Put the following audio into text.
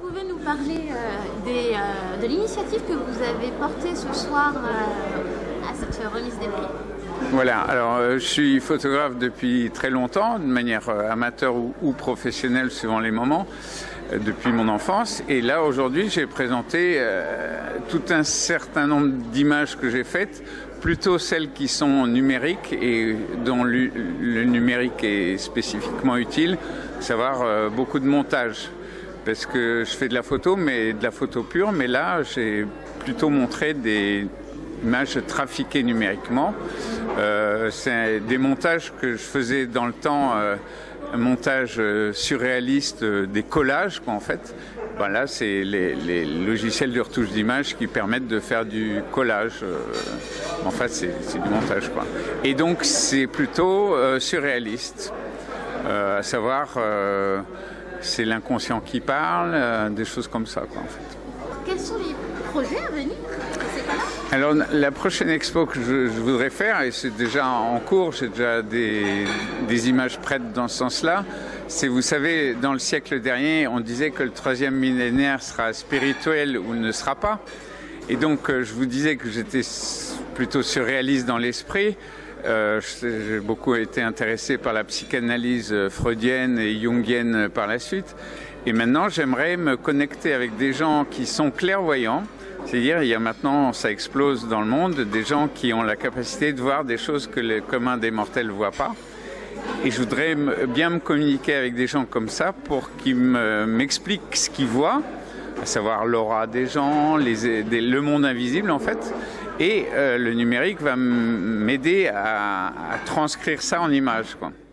pouvez nous parler de l'initiative que vous avez portée ce soir à cette remise des prix? Voilà, alors je suis photographe depuis très longtemps, de manière amateur ou professionnelle suivant les moments, depuis mon enfance. Et là, aujourd'hui, j'ai présenté tout un certain nombre d'images que j'ai faites, plutôt celles qui sont numériques et dont le numérique est spécifiquement utile, à savoir beaucoup de montage. Parce que je fais de la photo, mais de la photo pure, mais là, j'ai plutôt montré des images trafiquées numériquement. C'est des montages que je faisais dans le temps, un montage surréaliste, des collages, quoi, en fait. Ben là, c'est les logiciels de retouche d'image qui permettent de faire du collage. En fait, c'est du montage, quoi. Et donc, c'est plutôt surréaliste, à savoir, c'est l'inconscient qui parle, des choses comme ça, quoi, en fait. Quels sont les projets à venir? Alors, la prochaine expo que je voudrais faire, et c'est déjà en cours, j'ai déjà des images prêtes dans ce sens-là, c'est, vous savez, dans le siècle dernier, on disait que le 3e millénaire sera spirituel ou ne sera pas. Et donc, je vous disais que j'étais plutôt surréaliste dans l'esprit. J'ai beaucoup été intéressé par la psychanalyse freudienne et jungienne par la suite. Et maintenant, j'aimerais me connecter avec des gens qui sont clairvoyants. C'est-à-dire, il y a maintenant, ça explose dans le monde, des gens qui ont la capacité de voir des choses que le commun des mortels ne voit pas. Et je voudrais bien me communiquer avec des gens comme ça pour qu'ils m'expliquent ce qu'ils voient, à savoir l'aura des gens, le monde invisible en fait. Et le numérique va m'aider à transcrire ça en images, quoi.